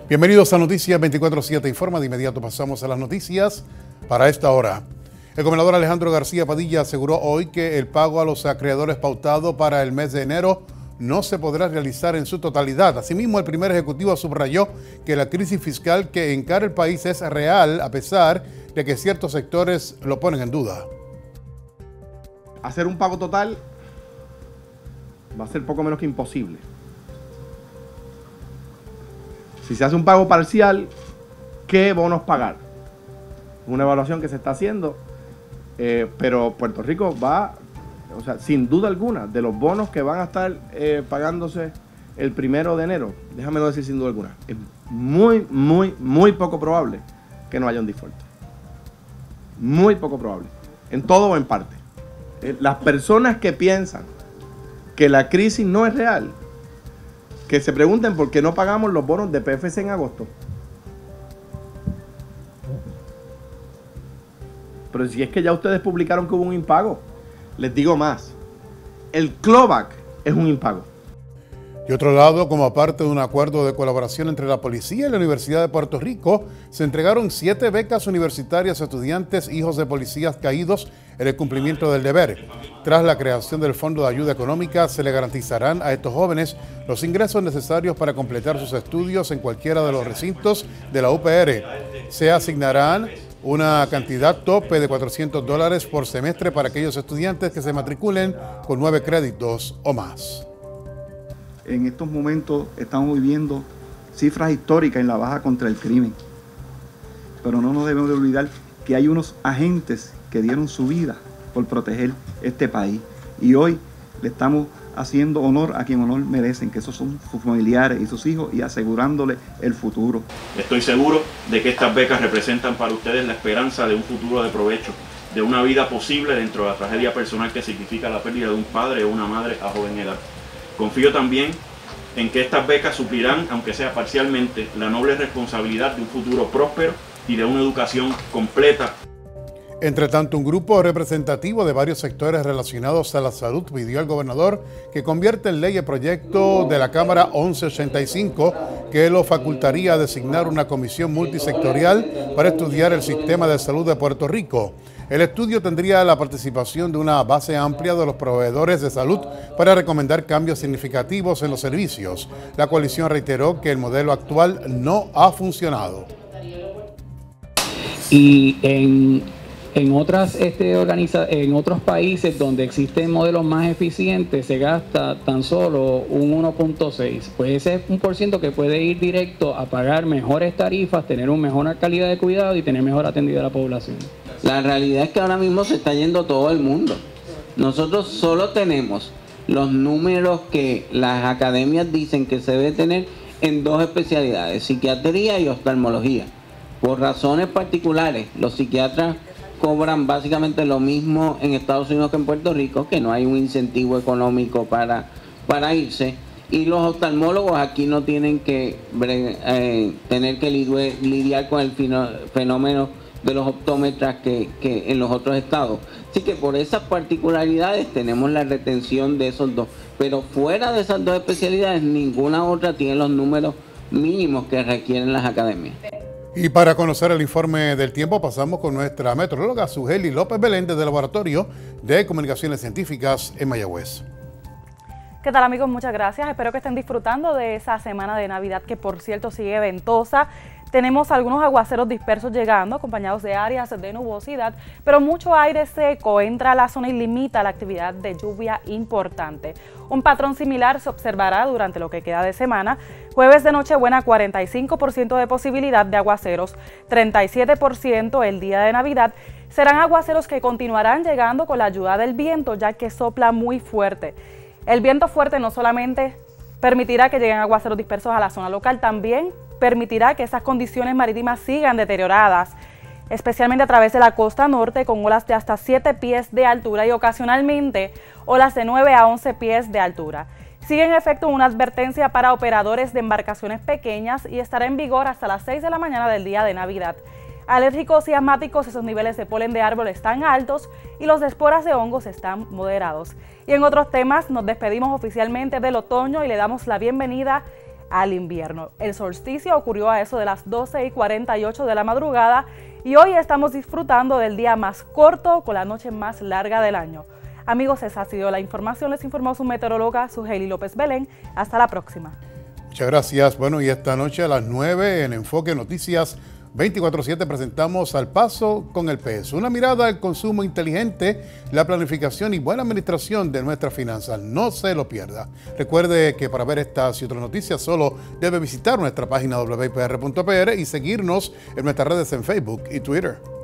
Bienvenidos a Noticias 24/7 Informa. De inmediato pasamos a las noticias para esta hora. El gobernador Alejandro García Padilla aseguró hoy que el pago a los acreedores pautado para el mes de enero no se podrá realizar en su totalidad. Asimismo, el primer ejecutivo subrayó que la crisis fiscal que encara el país es real, a pesar de que ciertos sectores lo ponen en duda. Hacer un pago total va a ser poco menos que imposible. Si se hace un pago parcial, ¿qué bonos pagar? Una evaluación que se está haciendo, pero Puerto Rico va, o sea, sin duda alguna, de los bonos que van a estar pagándose el 1 de enero, déjame no decir sin duda alguna, es muy poco probable que no haya un default. Muy poco probable, en todo o en parte. Las personas que piensan que la crisis no es real, que se pregunten por qué no pagamos los bonos de PFC en agosto. Pero si es que ya ustedes publicaron que hubo un impago, les digo más, el clawback es un impago. De otro lado, como parte de un acuerdo de colaboración entre la policía y la Universidad de Puerto Rico, se entregaron 7 becas universitarias a estudiantes hijos de policías caídos en el cumplimiento del deber. Tras la creación del Fondo de Ayuda Económica, se le garantizarán a estos jóvenes los ingresos necesarios para completar sus estudios en cualquiera de los recintos de la UPR. Se asignarán una cantidad tope de $400 por semestre para aquellos estudiantes que se matriculen con 9 créditos o más. En estos momentos estamos viviendo cifras históricas en la baja contra el crimen. Pero no nos debemos de olvidar que hay unos agentes que dieron su vida por proteger este país. Y hoy le estamos haciendo honor a quien honor merecen, que esos son sus familiares y sus hijos, y asegurándole el futuro. Estoy seguro de que estas becas representan para ustedes la esperanza de un futuro de provecho, de una vida posible dentro de la tragedia personal que significa la pérdida de un padre o una madre a joven edad. Confío también en que estas becas suplirán, aunque sea parcialmente, la noble responsabilidad de un futuro próspero y de una educación completa. Entre tanto, un grupo representativo de varios sectores relacionados a la salud pidió al gobernador que convierta en ley el proyecto de la Cámara 1185 que lo facultaría a designar una comisión multisectorial para estudiar el sistema de salud de Puerto Rico. El estudio tendría la participación de una base amplia de los proveedores de salud para recomendar cambios significativos en los servicios. La coalición reiteró que el modelo actual no ha funcionado. Y en otros países donde existen modelos más eficientes se gasta tan solo un 1.6. Pues ese es un % que puede ir directo a pagar mejores tarifas, tener una mejor calidad de cuidado y tener mejor atendida a la población. La realidad es que ahora mismo se está yendo todo el mundo. Nosotros solo tenemos los números que las academias dicen que se debe tener en 2 especialidades, psiquiatría y oftalmología. Por razones particulares, los psiquiatras cobran básicamente lo mismo en Estados Unidos que en Puerto Rico, que no hay un incentivo económico para irse, y los oftalmólogos aquí no tienen que tener que lidiar con el fenómeno de los optómetras que en los otros estados. Así que por esas particularidades tenemos la retención de esos 2, pero fuera de esas 2 especialidades ninguna otra tiene los números mínimos que requieren las academias. Y para conocer el informe del tiempo pasamos con nuestra meteoróloga Sugeli López Belén del Laboratorio de Comunicaciones Científicas en Mayagüez. ¿Qué tal, amigos? Muchas gracias. Espero que estén disfrutando de esa semana de Navidad que, por cierto, sigue ventosa. Tenemos algunos aguaceros dispersos llegando, acompañados de áreas de nubosidad, pero mucho aire seco entra a la zona y limita la actividad de lluvia importante. Un patrón similar se observará durante lo que queda de semana. Jueves de Nochebuena, 45% de posibilidad de aguaceros, 37% el día de Navidad. Serán aguaceros que continuarán llegando con la ayuda del viento, ya que sopla muy fuerte. El viento fuerte no solamente permitirá que lleguen aguaceros dispersos a la zona local, también permitirá que esas condiciones marítimas sigan deterioradas, especialmente a través de la costa norte, con olas de hasta 7 pies de altura y ocasionalmente olas de 9 a 11 pies de altura. Sigue en efecto una advertencia para operadores de embarcaciones pequeñas y estará en vigor hasta las 6 de la mañana del día de Navidad. Alérgicos y asmáticos, esos niveles de polen de árbol están altos y los de esporas de hongos están moderados. Y en otros temas, nos despedimos oficialmente del otoño y le damos la bienvenida al invierno. El solsticio ocurrió a eso de las 12:48 de la madrugada y hoy estamos disfrutando del día más corto con la noche más larga del año. Amigos, esa ha sido la información. Les informó su meteoróloga Sugeli López Belén. Hasta la próxima. Muchas gracias. Bueno, y esta noche a las 9 en Enfoque Noticias 24/7 presentamos Al Paso con el Pez. Una mirada al consumo inteligente, la planificación y buena administración de nuestras finanzas. No se lo pierda. Recuerde que para ver estas y otras noticias solo debe visitar nuestra página wipr.pr y seguirnos en nuestras redes en Facebook y Twitter.